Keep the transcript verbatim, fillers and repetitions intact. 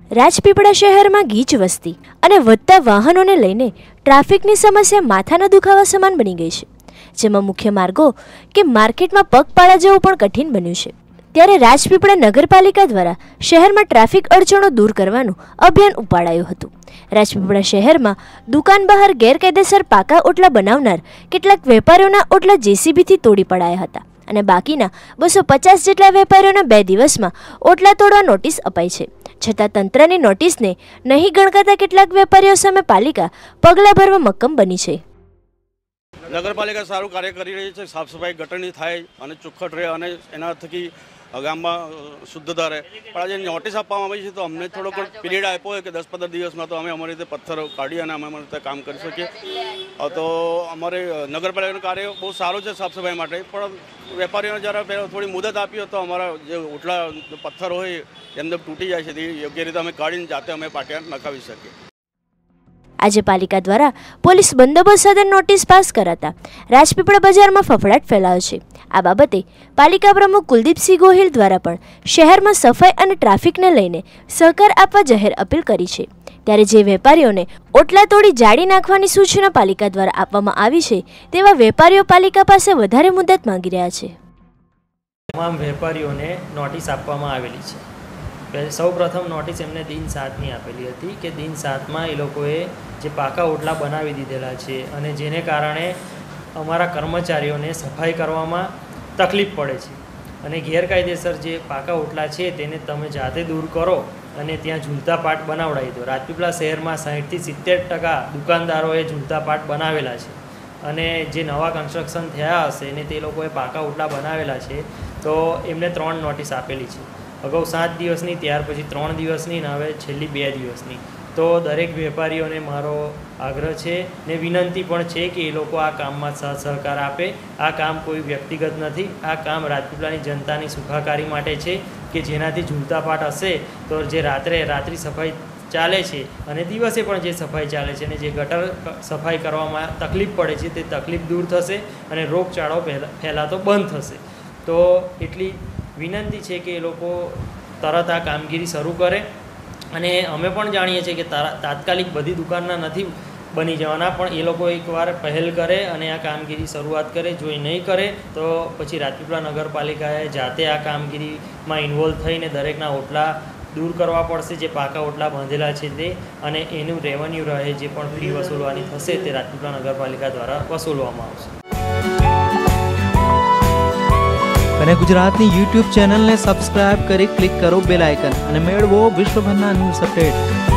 રાજપીપળા શહેરમાં ગીચ વસ્તી અને વધતા વાહનોને લઈને ટ્રાફિકની સમસ્યા માથાના દુખાવા સમાન બની ગઈ છે, જેમાં મુખ્ય માર્ગો કે માર્કેટમાં પગપાળા જવું પણ કઠિન બન્યું છે। ત્યારે રાજપીપળા નગરપાલિકા દ્વારા શહેરમાં ટ્રાફિક અડચણો દૂર કરવાનું અભિયાન ઉપાડાયું હતું। રાજપીપળા શહેરમાં દુકાન બહાર ગેરકાયદેસર પાકા ઓટલા બનાવનાર કેટલાક વેપારીઓના ઓટલા જેસીબીથી તોડી પડાયા હતા અને બાકીના બસો પચાસ જેટલા વેપારીઓના બે દિવસમાં ઓટલા તોડવા નોટિસ અપાઈ છે। છતાં તંત્રની નોટિસને નહીં ગણકાતા કેટલાક વેપારીઓ સામે પાલિકા પગલાં ભરવા મક્કમ બની છે। નગરપાલિકા સારું કાર્ય કરી રહી છે, સાફ સફાઈ ગટરની થાય અને ચોખ્ખટ રહે અને એના થકી ગામમાં શુદ્ધતા રહે। પણ આજે નોટિસ આપવામાં આવી છે તો અમને થોડોક પીરિયડ આપ્યો હોય કે દસ પંદર દિવસમાં તો અમે અમારી રીતે પથ્થર કાઢી અને અમે અમારી રીતે કામ કરી શકીએ। તો અમારે નગરપાલિકાનું કાર્ય બહુ સારું છે સાફ સફાઈ માટે, પણ વેપારીઓને જ્યારે પહેલાં થોડી મુદત આપી હોય તો અમારા જે ઓટલા પથ્થર હોય એમને તૂટી જાય છે, તે યોગ્ય રીતે અમે કાઢીને જાતે અમે પાટિયા નખાવી શકીએ। આજે પાલિકા દ્વારા પોલીસ બંદોબસ્ત સાથે નોટિસ પાસ કરાતા રાજપીપળા બજારમાં ફફડાટ ફેલાયો છે। આ બાબતે પાલિકા પ્રમુખ કુલદીપસિંહ ગોહિલ દ્વારા પણ શહેરમાં સફાઈ અને ટ્રાફિકને લઈને સહકાર આપવા જાહેર અપીલ કરી છે। ત્યારે જે વેપારીઓને ઓટલા તોડી જાળી નાખવાની સૂચના પાલિકા દ્વારા આપવામાં આવી છે તેવા વેપારીઓ પાલિકા પાસે વધારે મુદત માંગી રહ્યા છે। તમામ વેપારીઓને નોટિસ આપવામાં આવેલી છે। સૌ પ્રથમ નોટિસ એમને દિન સાતની આપેલી હતી કે દિન સાતમાં એ લોકોએ જે પાકા ઓટલા બનાવી દીધેલા છે અને જેને કારણે અમારા કર્મચારીઓને સફાઈ કરવામાં તકલીફ પડે છે અને ગેરકાયદેસર જે પાકા ઓટલા છે તેને તમે જાતે દૂર કરો અને ત્યાં ઝૂલતા પાટ બનાવડાવી દો। રાજપીપળા શહેરમાં સાઠથી સિત્તેર ટકા દુકાનદારોએ ઝૂલતા પાટ બનાવેલા છે અને જે નવા કન્સ્ટ્રક્શન થયા હશે ને તે લોકોએ પાકા ઓટલા બનાવેલા છે તો એમને ત્રણ નોટિસ આપેલી છે। અગાઉ સાત દિવસની, ત્યાર પછી ત્રણ દિવસની ને હવે છેલ્લી બે દિવસની। તો દરેક વેપારીઓને મારો આગ્રહ છે ને વિનંતી પણ છે કે એ લોકો આ કામમાં સાથ સહકાર આપે। આ કામ કોઈ વ્યક્તિગત નથી, આ કામ રાજપીપળાની જનતાની સુખાકારી માટે છે કે જેનાથી ઝૂલતા પાટ હશે તો જે રાત્રે રાત્રિ સફાઈ ચાલે છે અને દિવસે પણ જે સફાઈ ચાલે છે અને જે ગટર સફાઈ કરવામાં તકલીફ પડે છે તે તકલીફ દૂર થશે અને રોગચાળો ફેલાતો બંધ થશે। તો એટલી વિનંતી છે કે એ લોકો તરત આ કામગીરી શરૂ કરે અને અમે પણ જાણીએ છીએ કે તાત્કાલિક બધી દુકાનના નથી બની જવાના, પણ એ લોકો એકવાર પહેલ કરે અને આ કામગીરી શરૂઆત કરે। જો એ નહીં કરે તો પછી રાજપીપળા નગરપાલિકાએ જાતે આ કામગીરીમાં ઇન્વોલ્વ થઈને દરેકના ઓટલા દૂર કરવા પડશે, જે પાકા ઓટલા બાંધેલા છે તે, અને એનું રેવન્યુ રહે જે પણ ફી વસૂલવાની થશે તે રાજપીપળા નગરપાલિકા દ્વારા વસૂલવામાં આવશે। અને ગુજરાતની યુટ્યુબ ચેનલને સબસ્ક્રાઇબ કરી ક્લિક કરો બેલ આઇકન અને મેળવો વિશ્વભરના ન્યૂઝ અપડેટ।